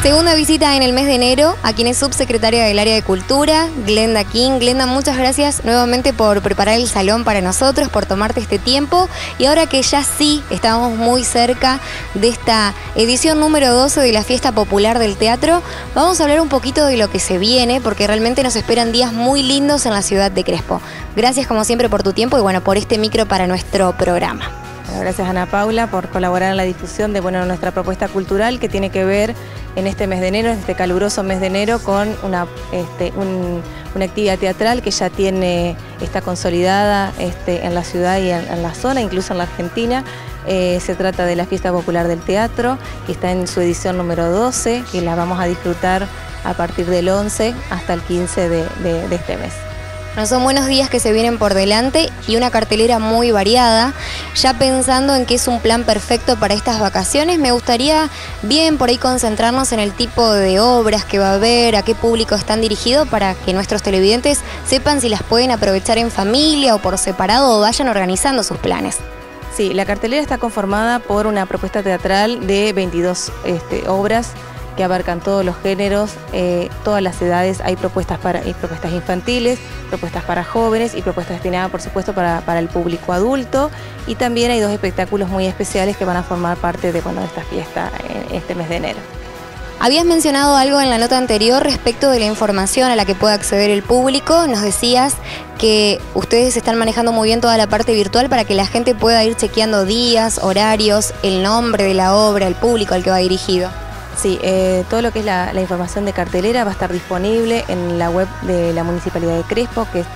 Segunda visita en el mes de enero a quien es subsecretaria del área de Cultura, Glenda King. Glenda, muchas gracias nuevamente por preparar el salón para nosotros, por tomarte este tiempo. Y ahora que ya sí estamos muy cerca de esta edición número 12 de la Fiesta Popular del Teatro, vamos a hablar un poquito de lo que se viene, porque realmente nos esperan días muy lindos en la ciudad de Crespo. Gracias como siempre por tu tiempo y bueno, por este micro para nuestro programa. Gracias Ana Paula por colaborar en la difusión de nuestra propuesta cultural que tiene que ver en este mes de enero, en este caluroso mes de enero, con una actividad teatral que ya está consolidada en la ciudad y en la zona, incluso en la Argentina. Se trata de la Fiesta Popular del Teatro, que está en su edición número 12, que la vamos a disfrutar a partir del 11 hasta el 15 de este mes. No son buenos días que se vienen por delante y una cartelera muy variada. Ya pensando en que es un plan perfecto para estas vacaciones, me gustaría bien por ahí concentrarnos en el tipo de obras que va a haber, a qué público están dirigidos, para que nuestros televidentes sepan si las pueden aprovechar en familia o por separado o vayan organizando sus planes. Sí, la cartelera está conformada por una propuesta teatral de 22 obras que abarcan todos los géneros, todas las edades. Hay propuestas infantiles, propuestas para jóvenes y propuestas destinadas, por supuesto, para el público adulto. Y también hay dos espectáculos muy especiales que van a formar parte de esta fiesta en este mes de enero. Habías mencionado algo en la nota anterior respecto de la información a la que puede acceder el público. Nos decías que ustedes están manejando muy bien toda la parte virtual para que la gente pueda ir chequeando días, horarios, el nombre de la obra, el público al que va dirigido. Sí, todo lo que es la información de cartelera va a estar disponible en la web de la Municipalidad de Crespo, que es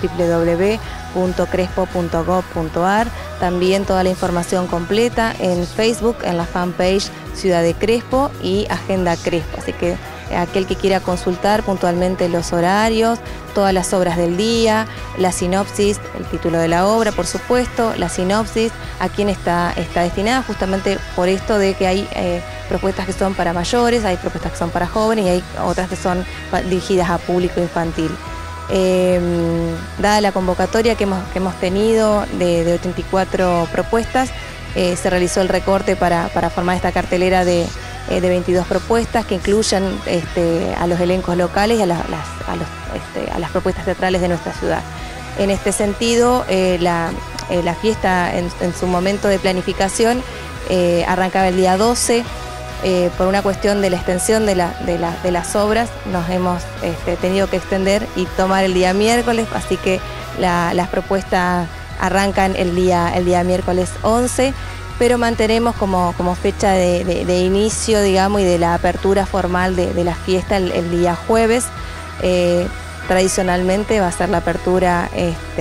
www.crespo.gov.ar. También toda la información completa en Facebook, en la fanpage Ciudad de Crespo y Agenda Crespo. Así que aquel que quiera consultar puntualmente los horarios, todas las obras del día, la sinopsis, el título de la obra, por supuesto, la sinopsis, a quién está destinada, justamente por esto de que hay propuestas que son para mayores, hay propuestas que son para jóvenes y hay otras que son dirigidas a público infantil. Dada la convocatoria que hemos tenido de 84 propuestas, se realizó el recorte para formar esta cartelera de 22 propuestas que incluyan a los elencos locales y a las propuestas teatrales de nuestra ciudad. En este sentido, la fiesta en su momento de planificación arrancaba el día 12. Por una cuestión de la extensión de las obras nos hemos tenido que extender y tomar el día miércoles, así que las propuestas arrancan el día miércoles 11, pero mantenemos como fecha de inicio, digamos, y de la apertura formal de la fiesta el día jueves. Tradicionalmente va a ser la apertura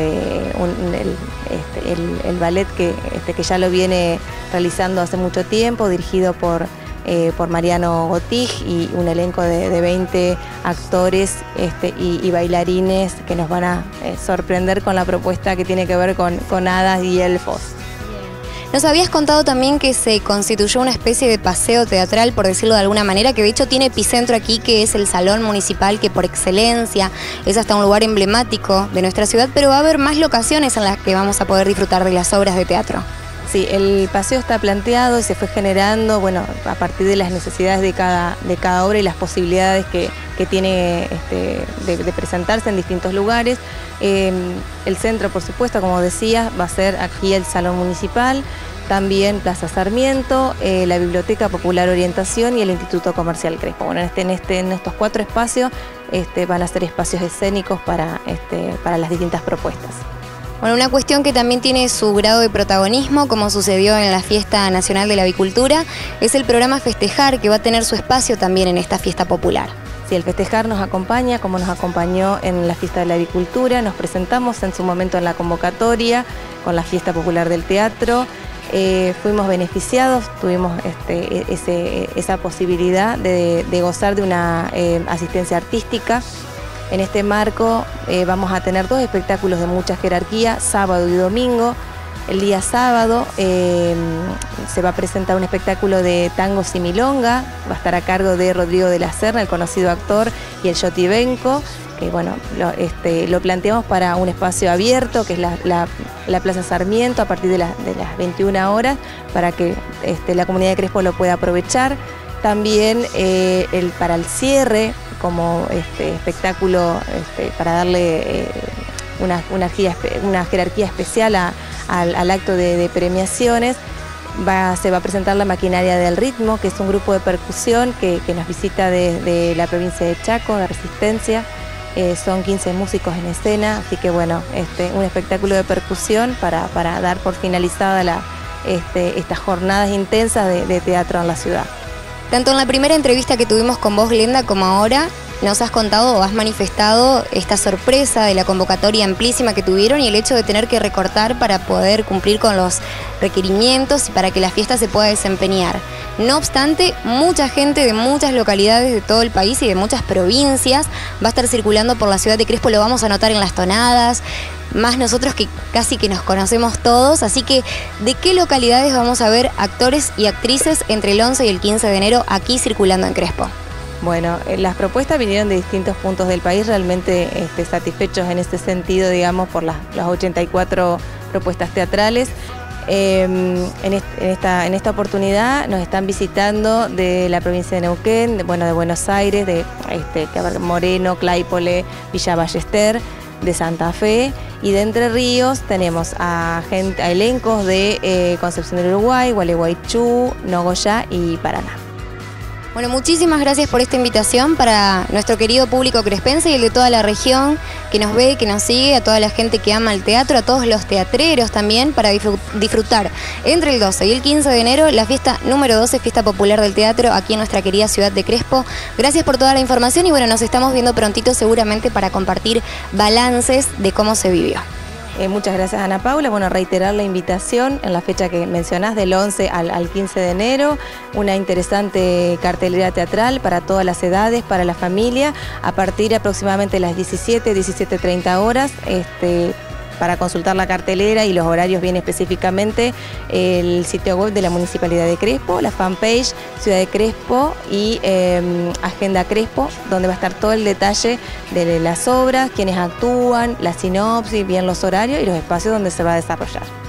el ballet que ya lo viene realizando hace mucho tiempo, dirigido por Mariano Gotig y un elenco de 20 actores y bailarines que nos van a sorprender con la propuesta que tiene que ver con hadas y elfos. Nos habías contado también que se constituyó una especie de paseo teatral, por decirlo de alguna manera, que de hecho tiene epicentro aquí, que es el Salón Municipal, que por excelencia es hasta un lugar emblemático de nuestra ciudad, pero va a haber más locaciones en las que vamos a poder disfrutar de las obras de teatro. Sí, el paseo está planteado y se fue generando, a partir de las necesidades de cada obra y las posibilidades que tiene de presentarse en distintos lugares. El centro, por supuesto, como decías, va a ser aquí el Salón Municipal, también Plaza Sarmiento, la Biblioteca Popular Orientación y el Instituto Comercial Crespo. En estos 4 espacios van a ser espacios escénicos para las distintas propuestas. Bueno, una cuestión que también tiene su grado de protagonismo, como sucedió en la Fiesta Nacional de la Avicultura, es el programa Festejar, que va a tener su espacio también en esta fiesta popular. Sí, el Festejar nos acompaña, como nos acompañó en la Fiesta de la Avicultura. Nos presentamos en su momento en la convocatoria con la Fiesta Popular del Teatro. Fuimos beneficiados, tuvimos esa posibilidad de gozar de una asistencia artística. En este marco vamos a tener 2 espectáculos de mucha jerarquía, sábado y domingo. El día sábado se va a presentar un espectáculo de tangos y milonga, va a estar a cargo de Rodrigo de la Serna, el conocido actor, y el Yotibenco, que lo planteamos para un espacio abierto, que es la Plaza Sarmiento, a partir de las 21 horas, para que la comunidad de Crespo lo pueda aprovechar. También para el cierre, como espectáculo, para darle una jerarquía especial al acto de premiaciones, se va a presentar la Maquinaria del Ritmo, que es un grupo de percusión que nos visita desde la provincia de Chaco, de Resistencia. Son 15 músicos en escena, así que bueno, un espectáculo de percusión para dar por finalizada estas jornadas intensas de teatro en la ciudad. Tanto en la primera entrevista que tuvimos con vos, Glenda, como ahora, nos has contado o has manifestado esta sorpresa de la convocatoria amplísima que tuvieron y el hecho de tener que recortar para poder cumplir con los requerimientos y para que la fiesta se pueda desempeñar. No obstante, mucha gente de muchas localidades de todo el país y de muchas provincias va a estar circulando por la ciudad de Crespo, lo vamos a notar en las tonadas, más nosotros que casi que nos conocemos todos, así que ¿de qué localidades vamos a ver actores y actrices entre el 11 y el 15 de enero aquí circulando en Crespo? Bueno, las propuestas vinieron de distintos puntos del país, realmente satisfechos en este sentido, digamos, por las 84 propuestas teatrales. En esta oportunidad nos están visitando de la provincia de Neuquén, de Buenos Aires, de Moreno, Claypole, Villa Ballester, de Santa Fe, y de Entre Ríos tenemos a elencos de Concepción del Uruguay, Gualeguaychú, Nogoyá y Paraná. Bueno, muchísimas gracias por esta invitación para nuestro querido público crespense y el de toda la región que nos ve, que nos sigue, a toda la gente que ama el teatro, a todos los teatreros también, para disfrutar entre el 12 y el 15 de enero la fiesta número 12, Fiesta Popular del Teatro, aquí en nuestra querida ciudad de Crespo. Gracias por toda la información y bueno, nos estamos viendo prontito seguramente para compartir balances de cómo se vivió. Muchas gracias, Ana Paula. Bueno, reiterar la invitación en la fecha que mencionás, del 11 al 15 de enero, una interesante cartelera teatral para todas las edades, para la familia, a partir de aproximadamente las 17:30 horas. Para consultar la cartelera y los horarios bien específicamente, el sitio web de la Municipalidad de Crespo, la fanpage Ciudad de Crespo y Agenda Crespo, donde va a estar todo el detalle de las obras, quienes actúan, la sinopsis, bien los horarios y los espacios donde se va a desarrollar.